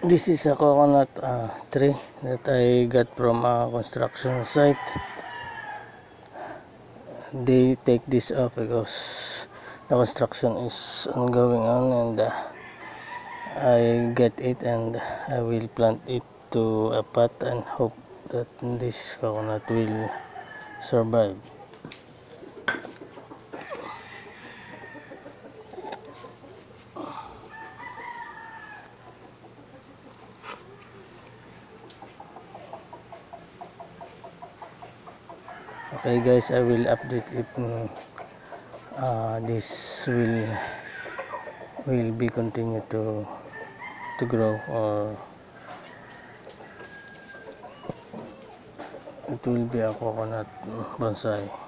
This is a coconut tree that I got from a construction site. They take this off because the construction is ongoing on, and I get it and I will plant it to a pot and hope that this coconut will survive. Okay guys, I will update if this will be continue to grow, or it will be a coconut bonsai.